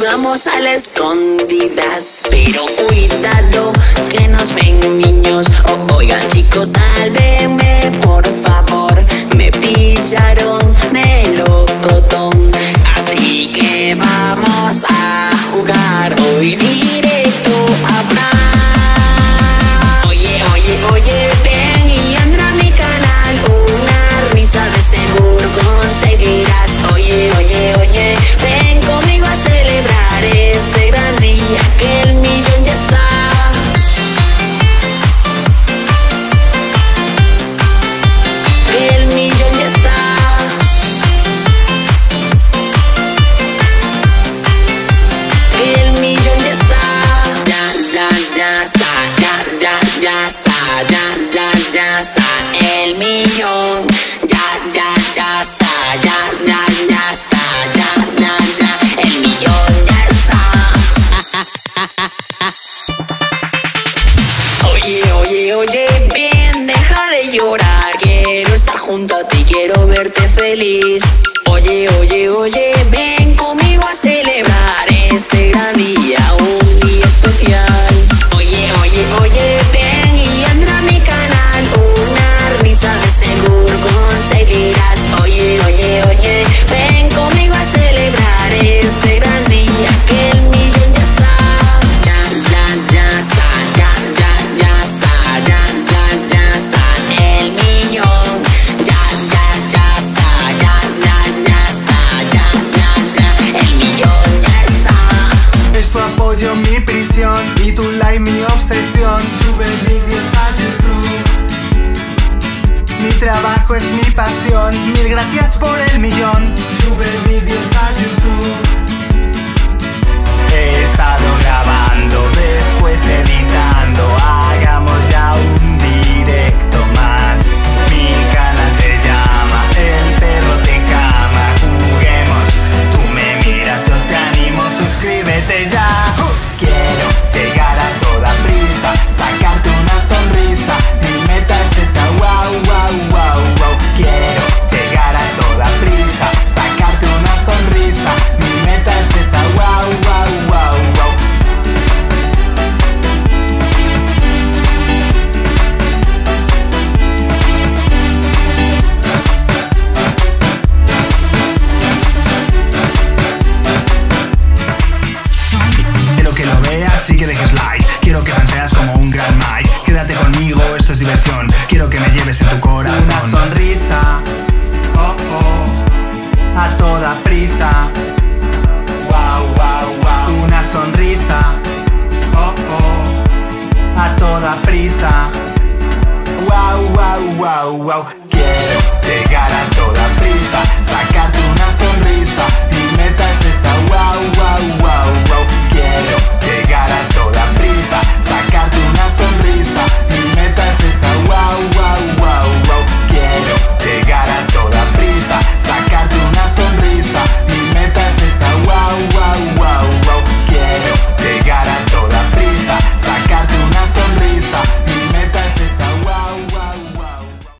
jugamos a las escondidas, pero cuidado que nos ven niños. Oigan chicos, sálvenme por favor, me pillaron melocotón. Así que vamos a jugar hoy directo a Brawl. Oye, oye, oye, ven y entra a mi canal, una risa de seguro conseguirás. Oye, oye, oye, ven conmigo a celebrar este gran día, que el millón ya está. Que el millón ya está. Que el millón ya está. Ya está, ya está, ya está. El millón ya está, ya está, el millón ya está. Oye, oye, oye, ven, deja de llorar. Quiero estar junto a ti, quiero verte feliz. Oye, oye, oye, ven conmigo a celebrar este gran día, un día especial. Oye, oye, oye, ven y entra a mi canal, una risa de seguro conseguirás. Oye, oye, oye, ven conmigo a celebrar este gran día, que el millón ya está. Ya está, ya está, ya está. El millón ya está, ya está, el millón ya está. Es tu apoyo mi prisión y tu like mi obsesión. Sube vídeos a YouTube, mi trabajo es mi pasión. Mil gracias por el millón. Sube vídeos a YouTube. He estado grabando, después editando. Hagamos ya un directo más. Mi canal te llama, el perro te jama. Juguemos, tú me miras, yo te animo, suscríbete ya. Quiero llegar a toda prisa, sacarte una sonrisa. Mi meta es esa, wow, wow, wow, wow. Quiero llegar a toda prisa, sacarte una sonrisa. Mi meta es esa, wow, wow, wow, wow. Quiero que lo veas y que dejes like. Quiero que seas como un gran Mike. Quédate conmigo, esto es diversión. Quiero que me lleves en tu corazón. Una sonrisa, oh oh, a toda prisa. Wow, wow, wow. Una sonrisa, oh oh, a toda prisa. Wow, wow, wow, wow. Quiero llegar a toda prisa, sacarte una sonrisa. Mi meta es esa.